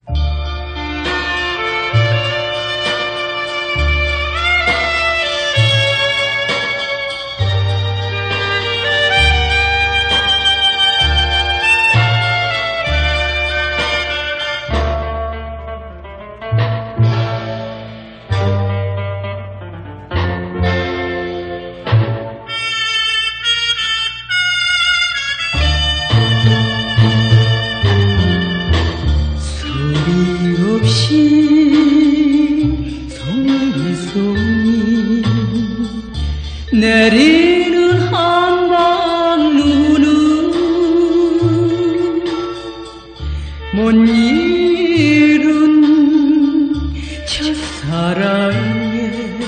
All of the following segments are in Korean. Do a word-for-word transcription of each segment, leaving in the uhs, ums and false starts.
송이송이 내리는 한방 눈은 못 이룬 첫사랑의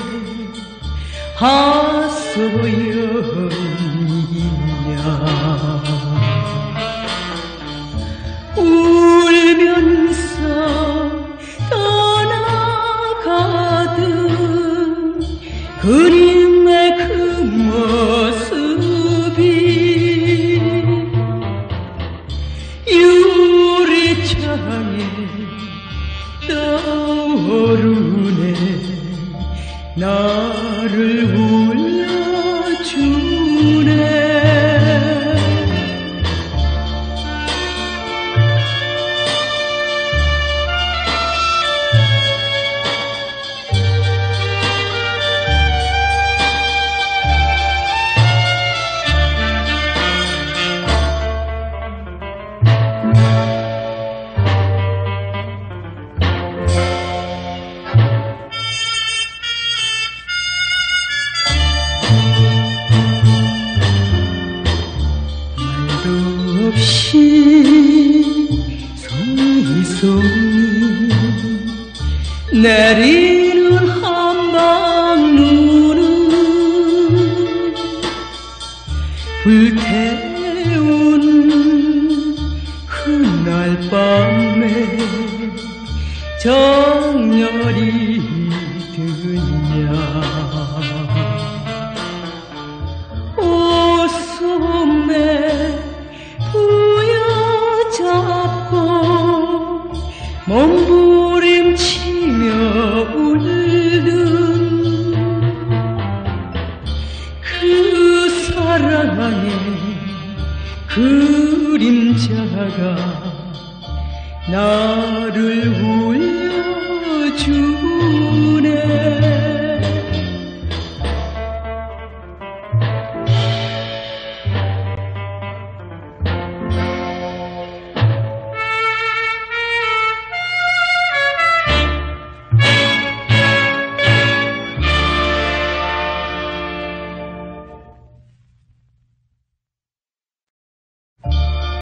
하소연이냐. 울면서 떠나가던 그림의 그 모습이 유리창에 떠오르네. 나를 울려주네. 없이 송이송이 내리는 한방 눈은 불태운 그날 밤에 정열이 드냐. 옷소매 부여잡고 몸부림치며 울는 그 사랑의 그림자가 나를 울려주네.